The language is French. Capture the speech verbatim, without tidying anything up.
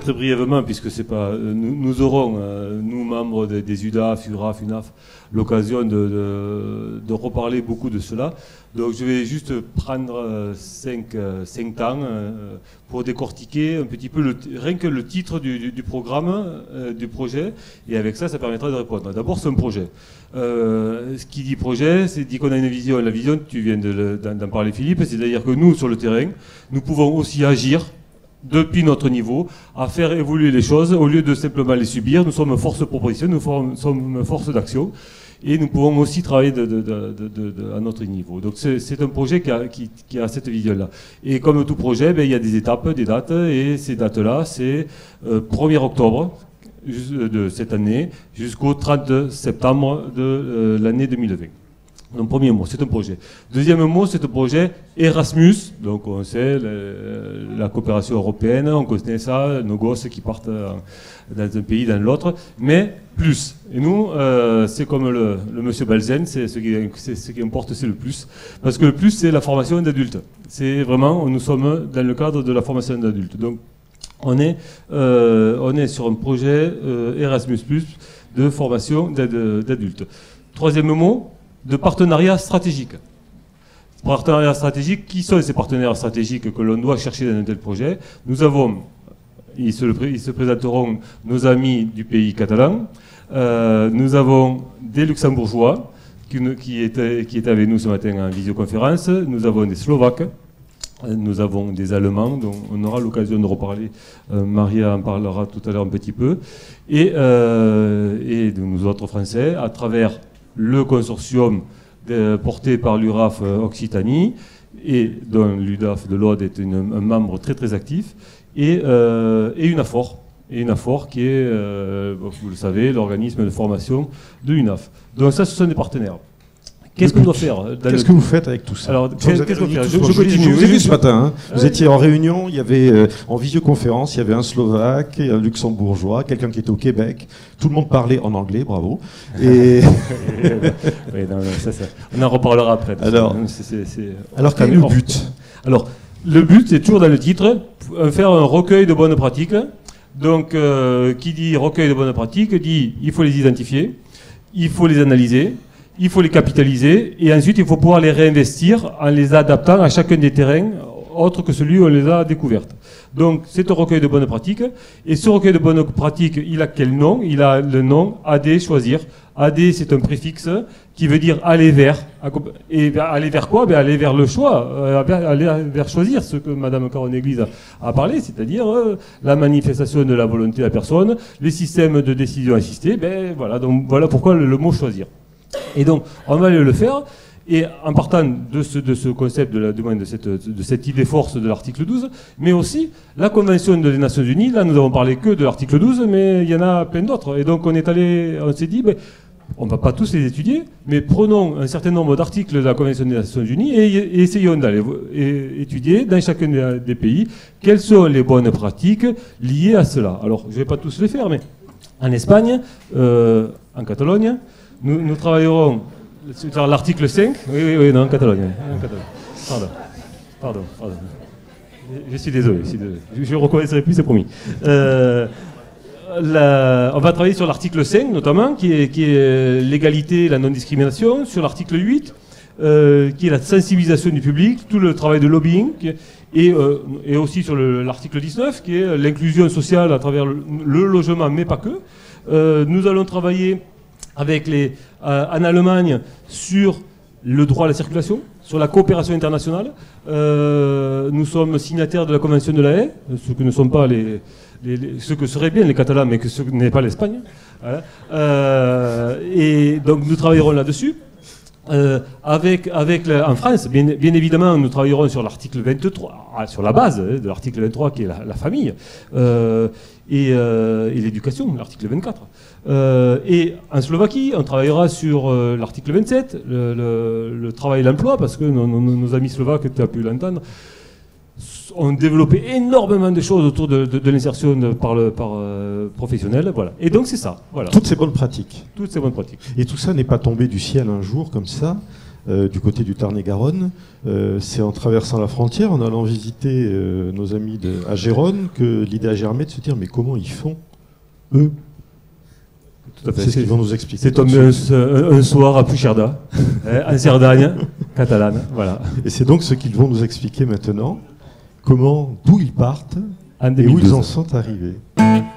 très brièvement, puisque c'est pas, euh, nous, nous aurons, euh, nous membres des, des U D A F, U R A F, U N A F, l'occasion de, de, de reparler beaucoup de cela. Donc je vais juste prendre euh, cinq, euh, cinq temps euh, pour décortiquer un petit peu le, rien que le titre du, du, du programme, euh, du projet, et avec ça, ça permettra de répondre. D'abord, c'est un projet. Euh, ce qui dit projet, c'est dit qu'on a une vision. La vision, tu viens d'en parler, Philippe, c'est-à-dire que nous, sur le terrain, nous pouvons aussi agir depuis notre niveau, à faire évoluer les choses au lieu de simplement les subir. Nous sommes force de proposition, nous sommes force d'action, et nous pouvons aussi travailler de, de, de, de, de, à notre niveau. Donc c'est un projet qui a, qui, qui a cette vision-là. Et comme tout projet, ben, il y a des étapes, des dates, et ces dates-là, c'est euh, premier octobre de cette année jusqu'au trente septembre de euh, l'année deux mille vingt. Donc, premier mot, c'est un projet. Deuxième mot, c'est un projet Erasmus. Donc, on sait le, la coopération européenne, on connaît ça, nos gosses qui partent dans un pays, dans l'autre, mais plus. Et nous, euh, c'est comme le, le monsieur Balzen, c'est ce qui, ce qui importe, c'est le plus. Parce que le plus, c'est la formation d'adultes. C'est vraiment, nous sommes dans le cadre de la formation d'adultes. Donc, on est, euh, on est sur un projet euh, Erasmus plus, de formation d'adultes. Troisième mot, de partenariat stratégique. Partenariat stratégique, qui sont ces partenaires stratégiques que l'on doit chercher dans un tel projet? Nous avons, ils se, ils se présenteront, nos amis du pays catalan. Euh, nous avons des luxembourgeois qui, qui, étaient, qui étaient avec nous ce matin en visioconférence. Nous avons des Slovaques. Nous avons des Allemands, dont on aura l'occasion de reparler. Euh, Maria en parlera tout à l'heure un petit peu. Et, euh, et de nous autres Français, à travers le consortium de, porté par l'U R A F Occitanie, et dont l'U D A F de l'Aude est une, un membre très très actif, et, euh, et UNAFOR, et UNAFOR qui est, euh, vous le savez, l'organisme de formation de l'U N A F. Donc ça, ce sont des partenaires. Qu'est-ce qu'on doit faire? Qu'est-ce que vous faites avec tout ça? Alors, qu'est-ce qu'on fait? Je, je continue. Je vous ai vu ce matin. Hein. Vous étiez en réunion, il y avait euh, en visioconférence, il y avait un Slovaque, un Luxembourgeois, quelqu'un qui était au Québec. Tout le monde parlait en anglais, bravo. Et oui, non, ça, ça, on en reparlera après. Alors, c'est, c'est, c'est... alors quel est le but? Alors, le but, c'est toujours dans le titre, faire un recueil de bonnes pratiques. Donc, euh, qui dit recueil de bonnes pratiques, dit il faut les identifier, il faut les analyser, il faut les capitaliser, et ensuite il faut pouvoir les réinvestir en les adaptant à chacun des terrains autres que celui où on les a découvertes. Donc c'est un recueil de bonnes pratiques, et ce recueil de bonnes pratiques, il a quel nom? Il a le nom A D choisir. A D, c'est un préfixe qui veut dire aller vers. Et aller vers quoi? Ben, aller vers le choix, aller vers choisir, ce que Madame Caron-Église a, a parlé, c'est-à-dire euh, la manifestation de la volonté de la personne, les systèmes de décision assistée. Ben, voilà, donc voilà pourquoi le, le mot choisir. Et donc, on va aller le faire, et en partant de ce, de ce concept, de, la, de, de, cette, de cette idée force de l'article douze, mais aussi la Convention des Nations Unies. Là, nous avons parlé que de l'article douze, mais il y en a plein d'autres. Et donc, on est allé, on s'est dit, ben, on ne va pas tous les étudier, mais prenons un certain nombre d'articles de la Convention des Nations Unies et, et essayons d'aller étudier dans chacun des, des pays quelles sont les bonnes pratiques liées à cela. Alors, je ne vais pas tous les faire, mais en Espagne, euh, en Catalogne, Nous, nous travaillerons sur l'article cinq. Oui, oui, oui, non, en Catalogne. En Catalogne. Pardon. Pardon, pardon. Je suis désolé. Je ne reconnaîtrai plus, c'est promis. Euh, la, on va travailler sur l'article cinq, notamment, qui est, qui est l'égalité et la non-discrimination. Sur l'article huit, euh, qui est la sensibilisation du public, tout le travail de lobbying. Et, euh, et aussi sur l'article dix-neuf, qui est l'inclusion sociale à travers le, le logement, mais pas que. Euh, nous allons travailler avec les, euh, en Allemagne sur le droit à la circulation, sur la coopération internationale. Euh, nous sommes signataires de la Convention de la Haye, ce que ne sont pas les, les, les ce que seraient bien les Catalans, mais que ce n'est pas l'Espagne. Voilà. Euh, et donc nous travaillerons là-dessus. Euh, avec, avec la, en France, bien, bien évidemment, nous travaillerons sur l'article vingt-trois, sur la base hein, de l'article vingt-trois qui est la, la famille, euh, et, euh, et l'éducation, l'article vingt-quatre. Euh, et en Slovaquie, on travaillera sur euh, l'article vingt-sept, le, le, le travail et l'emploi, parce que nos, nos, nos amis slovaques, tu as pu l'entendre, ont développé énormément de choses autour de, de, de l'insertion par le par, euh, professionnel, voilà. Et donc c'est ça, voilà. Toutes ces bonnes pratiques. Toutes ces bonnes pratiques. Et tout ça n'est pas tombé du ciel un jour comme ça. euh, du côté du Tarn-et-Garonne. Euh, c'est en traversant la frontière, en allant visiter euh, nos amis de, à Gérone, que l'idée a germé de se dire mais comment ils font, eux? Tout à fait. C'est ce qu'ils vont nous expliquer. C'est tombé un, un, un soir à Puigcerdà, hein, en Cerdagne, catalane. Voilà. Et c'est donc ce qu'ils vont nous expliquer maintenant, comment, d'où ils partent En et où ils en sont arrivés.